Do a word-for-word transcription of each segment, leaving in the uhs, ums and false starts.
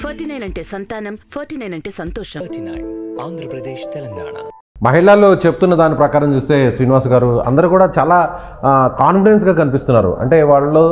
Forty nine అంటే సంతానం, forty nine అంటే సంతోషం. ఆంధ్రప్రదేశ్, తెలంగాణ. మహిళల్లో చెప్తున్న దాని ప్రకారం చూస్తే శ్రీనివాస్ గారు అందరూ కూడా చాలా కాన్ఫిడెన్స్గా కనిపిస్తున్నారు. అంటే వాళ్ళు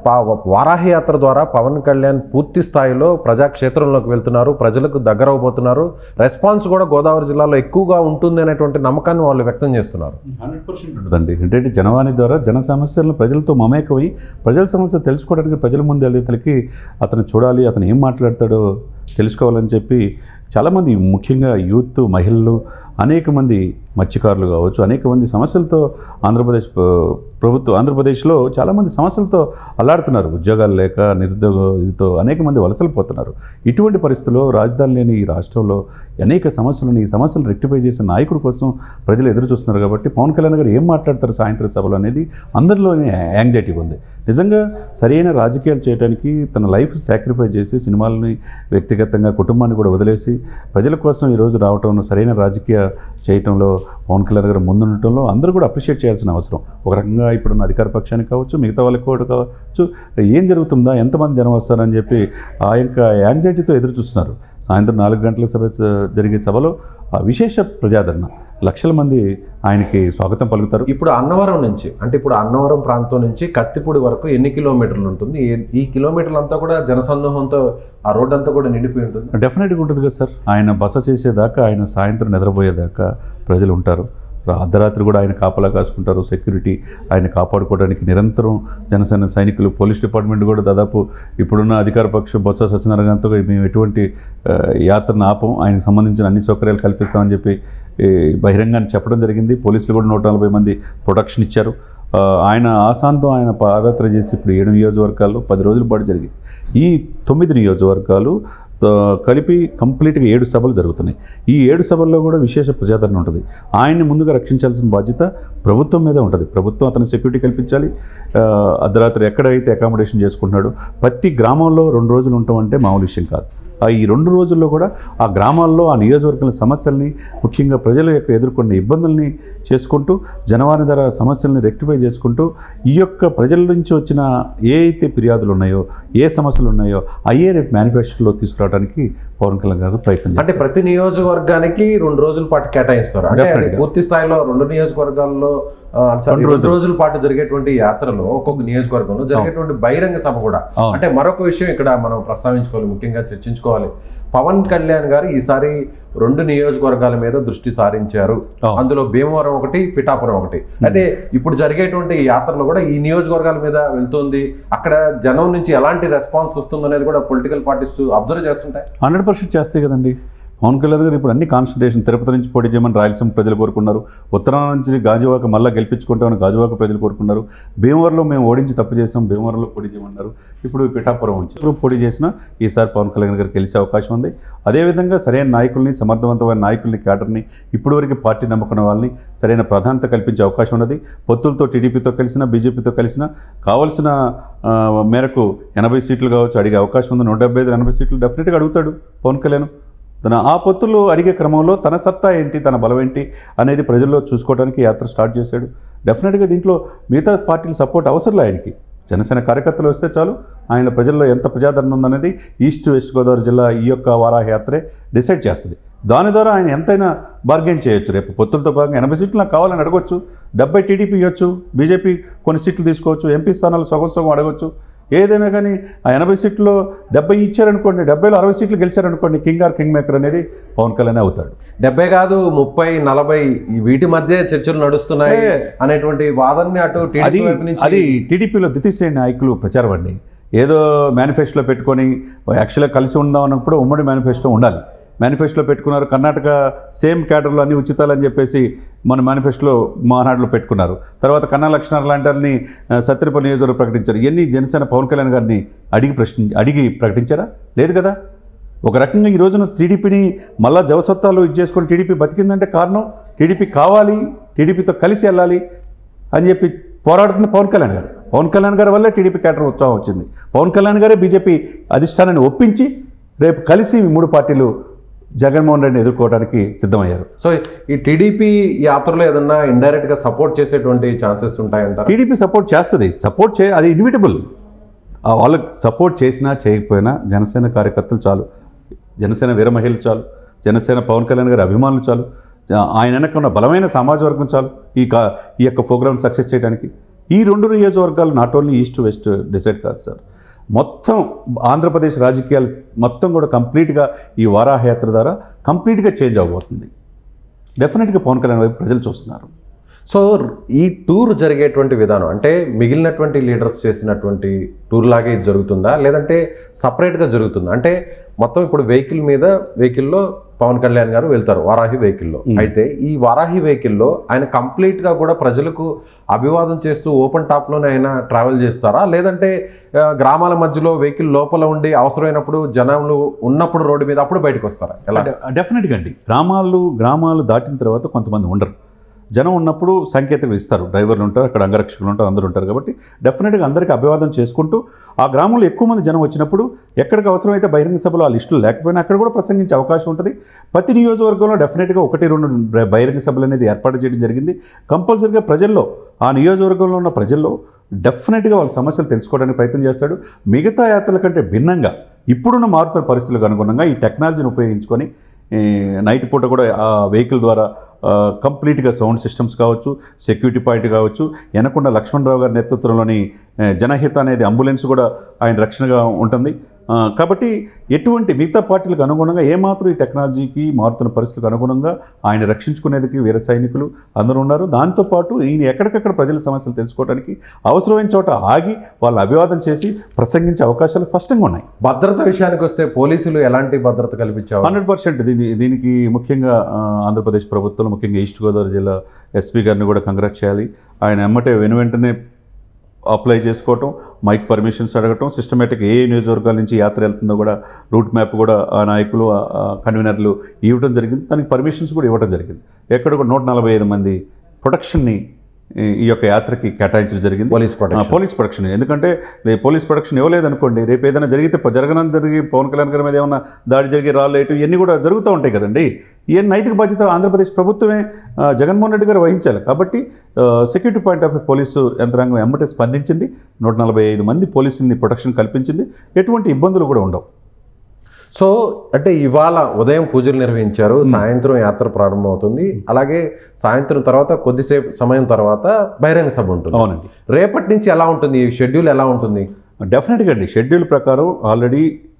వారాహి యాత్ర ద్వారా పవన్ కళ్యాణ్ పూర్తి స్థాయిలో ప్రజాక్షేత్రంలోకి వెళ్తున్నారు, ప్రజలకు దగ్గర అవబోతున్నారు. రెస్పాన్స్ కూడా గోదావరి జిల్లాలో ఎక్కువగా ఉంటుంది అనేటువంటి నమ్మకాన్ని వాళ్ళు వ్యక్తం చేస్తున్నారు. హండ్రెడ్ పర్సెంట్ ఉంటుందండి. ఏంటంటే జనవాణి ద్వారా జన సమస్యలను ప్రజలతో మమేకమై ప్రజల సమస్యలు తెలుసుకోవడానికి ప్రజల ముందు వెళ్ళేతలకి అతను చూడాలి, అతను ఏం మాట్లాడతాడో తెలుసుకోవాలని చెప్పి చాలామంది, ముఖ్యంగా యూత్, మహిళలు, అనేక మంది మత్స్యకారులు కావచ్చు, అనేక మంది సమస్యలతో ఆంధ్రప్రదేశ్ ప్రభుత్వం ఆంధ్రప్రదేశ్లో చాలామంది సమస్యలతో అల్లాడుతున్నారు. ఉద్యోగాలు లేక, నిరుద్యోగ ఇదితో అనేక మంది వలసలు పోతున్నారు. ఇటువంటి పరిస్థితుల్లో రాజధాని లేని ఈ రాష్ట్రంలో అనేక సమస్యలను ఈ సమస్యలు రెక్టిఫై చేసే నాయకుడి కోసం ప్రజలు ఎదురు చూస్తున్నారు. కాబట్టి పవన్ కళ్యాణ్ గారు ఏం మాట్లాడతారు సాయంత్రం సభలో అనేది అందరిలోనే యాంగ్జైటీ ఉంది. నిజంగా సరైన రాజకీయాలు చేయడానికి తన లైఫ్ సాక్రిఫై చేసి సినిమాలని వ్యక్తిగతంగా కుటుంబాన్ని కూడా వదిలేసి ప్రజల కోసం ఈరోజు రావటం, సరైన రాజకీయ చేయటంలో పవన్ కళ్యాణ్ గారు ముందుండటంలో అందరూ కూడా అప్రిషియేట్ చేయాల్సిన అవసరం. ఒక రకంగా ఇప్పుడున్న అధికార పక్షానికి కావచ్చు, మిగతా వాళ్ళకి కూడా కావచ్చు, ఏం జరుగుతుందా, ఎంతమంది జనం వస్తారని చెప్పి ఆ యొక్క యాంగ్జైటీతో ఎదురు చూస్తున్నారు. సాయంత్రం నాలుగు గంటల సభ జరిగే సభలో విశేష ప్రజాదరణ, లక్షల మంది ఆయనకి స్వాగతం పలుకుతారు. ఇప్పుడు అన్నవరం నుంచి, అంటే ఇప్పుడు అన్నవరం ప్రాంతం నుంచి కత్తిపూడి వరకు ఎన్ని కిలోమీటర్లు ఉంటుంది? ఈ కిలోమీటర్లు అంతా కూడా జనసందోహంతో ఆ రోడ్ అంతా కూడా నిండిపోయి ఉంటుంది. డెఫినెట్గా ఉంటుంది కదా సార్. ఆయన బస చేసేదాకా, ఆయన సాయంత్రం నిద్రపోయేదాకా ప్రజలు ఉంటారు. అర్ధరాత్రి కూడా ఆయన కాపలా కాసుకుంటారు. సెక్యూరిటీ ఆయన కాపాడుకోవడానికి నిరంతరం జనసేన సైనికులు, పోలీస్ డిపార్ట్మెంట్ కూడా దాదాపు ఇప్పుడున్న అధికార పక్షం బొత్స సత్యనారాయణతో మేము ఎటువంటి యాత్రను ఆపం, ఆయనకు సంబంధించిన అన్ని సౌకర్యాలు కల్పిస్తామని చెప్పి బహిరంగాన్ని చెప్పడం జరిగింది. పోలీసులు కూడా నూట నలభై మంది ప్రొటెక్షన్ ఇచ్చారు. ఆయన ఆశాంతం ఆయన పాదయాత్ర చేసి ఇప్పుడు ఏడు నియోజకవర్గాల్లో పది రోజుల పాటు జరిగింది. ఈ తొమ్మిది నియోజకవర్గాలు కలిపి కంప్లీట్గా ఏడు సభలు జరుగుతున్నాయి. ఈ ఏడు సభల్లో కూడా విశేష ప్రజాదరణ ఉంటుంది. ఆయన్ని ముందుగా రక్షించాల్సిన బాధ్యత ప్రభుత్వం మీద ఉంటుంది. ప్రభుత్వం అతని సెక్యూరిటీ కల్పించాలి. అర్ధరాత్రి ఎక్కడైతే అకామిడేషన్ చేసుకుంటున్నాడో ప్రతి గ్రామంలో రెండు రోజులు ఉంటామంటే మామూలు విషయం కాదు. ఈ రెండు రోజుల్లో కూడా ఆ గ్రామాల్లో, ఆ నియోజకవర్గాల సమస్యల్ని, ముఖ్యంగా ప్రజల యొక్క ఎదుర్కొన్న ఇబ్బందుల్ని చేసుకుంటూ, జనవాణి ధర సమస్యల్ని రెక్టిఫై చేసుకుంటూ, ఈ యొక్క ప్రజల నుంచి వచ్చిన ఏ అయితే ఫిర్యాదులు ఉన్నాయో, ఏ సమస్యలు ఉన్నాయో అయ్యే రేపు మేనిఫెస్టోలో తీసుకురావడానికి పవన్ కళ్యాణ్ గారు ప్రయత్నం. అంటే ప్రతి నియోజకవర్గానికి రెండు రోజుల పాటు కేటాయిస్తారు. అంటే పూర్తి స్థాయిలో రెండు నియోజకవర్గాల్లో రెండు రోజుల పాటు జరిగేటువంటి యాత్రలో ఒక్కొక్క నియోజకవర్గంలో జరిగేటువంటి బహిరంగ సభ కూడా. అంటే మరొక విషయం ఇక్కడ మనం ప్రస్తావించుకోవాలి, ముఖ్యంగా చర్చించుకోవాలి. పవన్ కళ్యాణ్ గారు ఈసారి రెండు నియోజకవర్గాల మీద దృష్టి సారించారు. అందులో భీమవరం ఒకటి, పిఠాపురం ఒకటి. అయితే ఇప్పుడు జరిగేటువంటి యాత్రలో కూడా ఈ నియోజకవర్గాల మీద వెళ్తుంది. అక్కడ జనం నుంచి ఎలాంటి రెస్పాన్స్ వస్తుంది అనేది కూడా పొలిటికల్ పార్టీస్ అబ్జర్వ్ చేస్తుంటాయి. హండ్రెడ్ పర్సెంట్ చేస్తాయి కదండి. పవన్ కళ్యాణ్ గారు ఇప్పుడు అన్ని కాన్సన్ట్రేషన్, తిరుపతి నుంచి పోటీ చేయమని రాయలసీమ ప్రజలు కోరుకున్నారు. ఉత్తరాంధ్ర నుంచి గాజువాక మళ్ళీ గెలిపించుకుంటామని గాజువాక ప్రజలు కోరుకున్నారు. భీమవరంలో మేము ఓడించి తప్పు చేసాం, భీమవరంలో పోటీ చేయమన్నారు. ఇప్పుడు పిఠాపురం నుంచి పోటీ చేసినా ఈసారి పవన్ కళ్యాణ్ గారు గెలిచే అవకాశం ఉంది. అదేవిధంగా సరైన నాయకుల్ని, సమర్థవంతమైన నాయకుల్ని, క్యాడర్ని, ఇప్పటివరకు పార్టీ నమ్ముకున్న వాళ్ళని సరైన ప్రాధాన్యత కల్పించే అవకాశం ఉన్నది. పొత్తులతో టీడీపీతో కలిసినా, బీజేపీతో కలిసినా కావాల్సిన మేరకు ఎనభై సీట్లు కావచ్చు అడిగే అవకాశం ఉంది. నూట డెబ్బై ఐదు ఎనభై సీట్లు డెఫినెట్గా అడుగుతాడు పవన్ కళ్యాణ్. తన ఆ పొత్తులు అడిగే క్రమంలో తన సత్తా ఏంటి, తన బలం ఏంటి అనేది ప్రజల్లో చూసుకోవడానికి యాత్ర స్టార్ట్ చేశాడు. డెఫినెట్గా దీంట్లో మిగతా పార్టీల సపోర్ట్ అవసరం ఆయనకి. జనసేన కార్యకర్తలు వస్తే చాలు, ఆయన ప్రజల్లో ఎంత ప్రజాదరణ ఉందనేది ఈస్ట్ వెస్ట్ గోదావరి జిల్లా ఈ యొక్క వారాహి యాత్రే డిసైడ్ చేస్తుంది. దాని ద్వారా ఆయన ఎంతైనా బార్గెన్ చేయొచ్చు. రేపు పొత్తులతో భాగంగా ఎనభై సీట్లు నాకు కావాలని అడగొచ్చు, డెబ్బై టీడీపీ ఇవ్వచ్చు, బీజేపీ కొన్ని సీట్లు తీసుకోవచ్చు, ఎంపీ స్థానాలు సగం సగం అడగొచ్చు. ఏదైనా కానీ ఆ ఎనభై సీట్లో డెబ్బై ఇచ్చారనుకోండి, డెబ్బైలో అరవై సీట్లు గెలిచారనుకోండి, కింగ్ ఆర్ కింగ్ మేకర్ అనేది పవన్ కళ్యాణ్ అవుతాడు. డెబ్బై కాదు ముప్పై నలభై వీటి మధ్య చర్చలు నడుస్తున్నాయి అనేటువంటి వాదనని అటు అది అది టీడీపీలో ద్వితీయ శ్రేణి నాయకులు ప్రచారం అండి. ఏదో మేనిఫెస్టోలో పెట్టుకొని యాక్చువల్గా కలిసి ఉందాం అన్నప్పుడు ఉమ్మడి మేనిఫెస్టో ఉండాలి. మేనిఫెస్టోలో పెట్టుకున్నారు. కర్ణాటక సేమ్ క్యాడర్లో అన్ని ఉచితాలని చెప్పేసి మన మేనిఫెస్టోలో మానాడులో పెట్టుకున్నారు. తర్వాత కన్నా లక్ష్మణ్ లాంటి సత్యపల్లి నియోజకవర్గం ప్రకటించారు. ఇవన్నీ జనసేన పవన్ కళ్యాణ్ గారిని అడిగి ప్రశ్న అడిగి ప్రకటించారా? లేదు కదా. ఒక రకంగా ఈ రోజున టీడీపీని మళ్ళా జవసత్తాలు ఇది చేసుకొని టీడీపీ బతికిందంటే కారణం టీడీపీ కావాలి, టీడీపీతో కలిసి వెళ్ళాలి అని చెప్పి పోరాడుతుంది పవన్ కళ్యాణ్ గారు. పవన్ కళ్యాణ్ గారి వల్లే టీడీపీ క్యాడర్ ఉత్సాహం వచ్చింది. పవన్ కళ్యాణ్ గారే బీజేపీ అధిష్టానాన్ని ఒప్పించి రేపు కలిసి మూడు పార్టీలు జగన్మోహన్ రెడ్డిని ఎదుర్కోవడానికి సిద్ధమయ్యారు. సో ఈ టీడీపీ యాత్రలో ఏదన్నా ఇండైరెక్ట్గా సపోర్ట్ చేసేటువంటి ఛాన్సెస్ ఉంటాయంటారు? టీడీపీ సపోర్ట్ చేస్తుంది. సపోర్ట్ చే అది ఇన్విటబుల్. వాళ్ళకి సపోర్ట్ చేసినా చేయకపోయినా జనసేన కార్యకర్తలు చాలు జనసేన వీర మహిళలు చాలు, జనసేన పవన్ కళ్యాణ్ గారి అభిమానులు చాలు, ఆయన వెనక ఉన్న బలమైన సామాజిక వర్గం చాలు ఈ కా ఈ యొక్క ప్రోగ్రామ్ సక్సెస్ చేయడానికి. ఈ రెండు నియోజకవర్గాలు not only east west decide కాదు సార్, మొత్తం ఆంధ్రప్రదేశ్ రాజకీయాలు మొత్తం కూడా కంప్లీట్గా ఈ వారాహయాత్ర ద్వారా కంప్లీట్గా చేంజ్ అవబోతుంది. డెఫినెట్గా పవన్ కళ్యాణ్ వైపు ప్రజలు చూస్తున్నారు. సో ఈ టూర్ జరిగేటువంటి విధానం అంటే మిగిలినటువంటి లీడర్స్ చేసినటువంటి టూర్ లాగే ఇది జరుగుతుందా, లేదంటే సపరేట్గా జరుగుతుందా? అంటే మొత్తం ఇప్పుడు వెహికల్ మీద వెహికల్లో పవన్ కళ్యాణ్ గారు వెళ్తారు వారాహి వెహికల్లో. అయితే ఈ వారాహి వెహికల్లో ఆయన కంప్లీట్గా కూడా ప్రజలకు అభివాదం చేస్తూ ఓపెన్ టాప్లోనే ఆయన ట్రావెల్ చేస్తారా, లేదంటే గ్రామాల మధ్యలో వెహికల్ లోపల ఉండి అవసరమైనప్పుడు జనాలు ఉన్నప్పుడు రోడ్డు మీద అప్పుడు బయటకు వస్తారా? ఎలా? డెఫినెట్గా అండి, గ్రామాలు గ్రామాలు దాటిన తర్వాత కొంతమంది ఉండరు, జనం ఉన్నప్పుడు సంకేతాలు ఇస్తారు, డ్రైవర్లు ఉంటారు, అక్కడ అంగరక్షకులు ఉంటారు, అందరూ ఉంటారు. కాబట్టి డెఫినెట్గా అందరికీ అభివాదం చేసుకుంటూ ఆ గ్రామంలో ఎక్కువ మంది జనం వచ్చినప్పుడు ఎక్కడికి అవసరమైతే బహిరంగ సభలో ఆ లిస్టులు లేకపోయినా అక్కడ కూడా ప్రసంగించే అవకాశం ఉంటుంది. ప్రతి నియోజకవర్గంలో డెఫినెట్గా ఒకటి రెండు బహిరంగ సభలు అనేది ఏర్పాటు చేయడం జరిగింది. కంపల్సరీగా ప్రజల్లో ఆ నియోజకవర్గంలో ఉన్న ప్రజల్లో డెఫినెట్గా వాళ్ళ సమస్యలు తెలుసుకోవడానికి ప్రయత్నం చేస్తాడు. మిగతా యాత్రల కంటే భిన్నంగా ఇప్పుడున్న మారుతున్న పరిస్థితులకు అనుగుణంగా ఈ టెక్నాలజీని ఉపయోగించుకొని నైట్ పూట కూడా ఆ వెహికల్ ద్వారా కంప్లీట్గా సౌండ్ సిస్టమ్స్ కావచ్చు, సెక్యూరిటీ పాయింట్ కావచ్చు, వెనకుండా లక్ష్మణరావు గారి నేతృత్వంలోని జనహిత అనేది అంబులెన్స్ కూడా ఆయన రక్షణగా ఉంటుంది. కాబట్టి ఎటువంటి మిగతా పార్టీలకు అనుగుణంగా ఏమాత్రం ఈ టెక్నాలజీకి మారుతున్న పరిస్థితులకు అనుగుణంగా ఆయన రక్షించుకునేందుకు వీర సైనికులు అందరూ ఉన్నారు. దాంతోపాటు ఈయన ఎక్కడికక్కడ ప్రజల సమస్యలు తెలుసుకోవడానికి అవసరమైన చోట ఆగి వాళ్ళ అభివాదం చేసి ప్రసంగించే అవకాశాలు స్పష్టంగా ఉన్నాయి. భద్రత విషయానికి వస్తే పోలీసులు ఎలాంటి భద్రత కల్పించారు? హండ్రెడ్ పర్సెంట్ దీని దీనికి ముఖ్యంగా ఆంధ్రప్రదేశ్ ప్రభుత్వం, ముఖ్యంగా ఈస్ట్ గోదావరి జిల్లా ఎస్పీ గారిని కూడా కంగ్రాట్ చేయాలి. ఆయన ఎమ్మటే వెను వెంటనే అప్లై చేసుకోవటం, మైక్ పర్మిషన్స్ అడగటం, సిస్టమేటిక్ ఏ నియోజకవర్గాల నుంచి యాత్ర వెళ్తుందో కూడా రూట్ మ్యాప్ కూడా ఆ నాయకులు కన్వీనర్లు ఇవ్వడం జరిగింది. దానికి పర్మిషన్స్ కూడా ఇవ్వడం జరిగింది. ఎక్కడ కూడా నూట నలభై ఐదు మంది ప్రొటెక్షన్ని ఈ యొక్క యాత్రకి కేటాయించడం జరిగింది. పోలీస్ ప్రొటెక్షన్ పోలీస్ ప్రొటెక్షన్ ఎందుకంటే పోలీస్ ప్రొటెక్షన్ ఇవ్వలేదనుకోండి, రేపు ఏదైనా జరిగితే జరగనం జరిగి పవన్ కళ్యాణ్ గారి మీద ఏమన్నా దాడి జరిగి రాలేటు ఇవన్నీ కూడా జరుగుతూ ఉంటాయి కదండి. ఈ నైతిక బాధ్యత ఆంధ్రప్రదేశ్ ప్రభుత్వమే జగన్మోహన్ రెడ్డి గారు వహించాలి. కాబట్టి సెక్యూరిటీ పాయింట్ ఆఫ్ పోలీసు యంత్రాంగం ఎమ్మటే స్పందించింది. నూట నలభై ఐదు మంది పోలీసుల్ని ప్రొటెక్షన్ కల్పించింది. ఎటువంటి ఇబ్బందులు కూడా ఉండవు. సో అంటే ఇవాళ ఉదయం పూజలు నిర్వహించారు, సాయంత్రం యాత్ర ప్రారంభమవుతుంది. అలాగే సాయంత్రం తర్వాత కొద్దిసేపు సమయం తర్వాత బహిరంగ సభ ఉంటుంది. అవునండి. రేపటి నుంచి ఎలా ఉంటుంది, షెడ్యూల్ ఎలా ఉంటుంది? డెఫినెట్గా అండి, షెడ్యూల్ ప్రకారం ఆల్రెడీ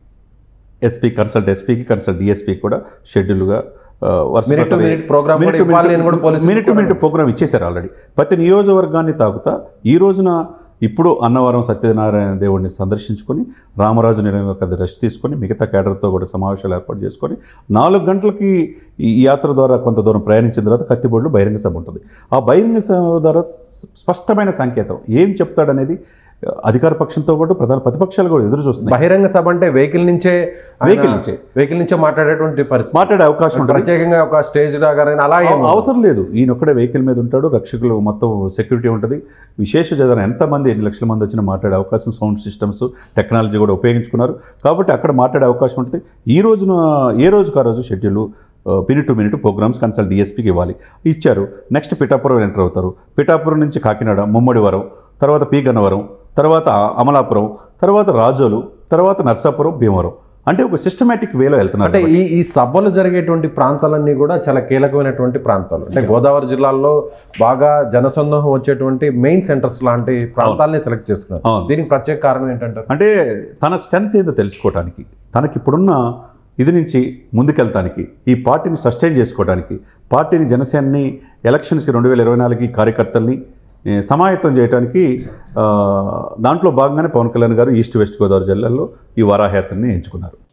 ఎస్పీ కన్సల్ట్ ఎస్పీకి కన్సల్ట్ డిఎస్పీకి కూడా షెడ్యూల్గా minute to minute programme minute to minute programme ఇచ్చేశారు ఆల్రెడీ. ప్రతి నియోజకవర్గాన్ని తాకుతా ఈ రోజున ఇప్పుడు అన్నవరం సత్యనారాయణ దేవుడిని సందర్శించుకొని రామరాజు నిలయంలో రెస్ట్ తీసుకొని మిగతా కేడర్తో కూడా సమావేశాలు ఏర్పాటు చేసుకొని నాలుగు గంటలకి ఈ యాత్ర ద్వారా కొంత దూరం ప్రయాణించిన తర్వాత కత్తిబొడ్లు బహిరంగ సభ ఉంటుంది. ఆ బహిరంగ సభ ద్వారా స్పష్టమైన సంకేతం ఏం చెప్తాడనేది అధికార పక్షంతో పాటు ప్రధాన ప్రతిపక్షాలు కూడా ఎదురు చూస్తున్నాయి. బహిరంగ సభ అంటే వెహికల్ నుంచే వెహికల్ నుంచే వెహికల్ నుంచే మాట్లాడేటువంటి పరిస్థితి, మాట్లాడే అవకాశం ఉంటుంది. ప్రత్యేకంగా ఒక స్టేజ్ అలా అవసరం లేదు. ఈయన ఒక్కడే వెహికల్ మీద ఉంటాడు, రక్షకులు మొత్తం సెక్యూరిటీ ఉంటుంది. విశేష జనం ఎంతమంది ఎన్ని లక్షల మంది వచ్చినా మాట్లాడే అవకాశం, సౌండ్ సిస్టమ్స్ టెక్నాలజీ కూడా ఉపయోగించుకున్నారు. కాబట్టి అక్కడ మాట్లాడే అవకాశం ఉంటుంది. ఈ రోజున ఏ రోజుకు ఆ రోజు schedule minute to minute programmes consult డిఎస్పీకి ఇవ్వాలి, ఇచ్చారు. నెక్స్ట్ పిఠాపురం ఎంటర్ అవుతారు. పిఠాపురం నుంచి కాకినాడ, ముమ్మడివరం, తర్వాత పి గన్నవరం, తర్వాత అమలాపురం, తర్వాత రాజోలు, తర్వాత నర్సాపురం, భీమవరం. అంటే ఒక సిస్టమేటిక్ వేలో వెళ్తున్నారు. అంటే ఈ ఈ సభలు జరిగేటువంటి ప్రాంతాలన్నీ కూడా చాలా కీలకమైనటువంటి ప్రాంతాలు. అంటే గోదావరి జిల్లాలో బాగా జనసందోహం వచ్చేటువంటి మెయిన్ సెంటర్స్ లాంటి ప్రాంతాలని సెలెక్ట్ చేసుకున్నారు. దీనికి ప్రత్యేక కారణం ఏంటంటే అంటే తన స్ట్రెంత్ ఏదో తెలుసుకోవడానికి, తనకి ఇప్పుడున్న ఇది నుంచి ముందుకెళ్తానికి, ఈ పార్టీని సస్టైన్ చేసుకోవడానికి, పార్టీని జనసేనని ఎలక్షన్స్కి రెండు వేల ఇరవై నాలుగుకి కార్యకర్తల్ని సమాయత్తం చేయడానికి దాంట్లో భాగంగానే పవన్ కళ్యాణ్ గారు ఈస్ట్ వెస్ట్ గోదావరి జిల్లాల్లో ఈ వారాహయాత్రని ఎంచుకున్నారు.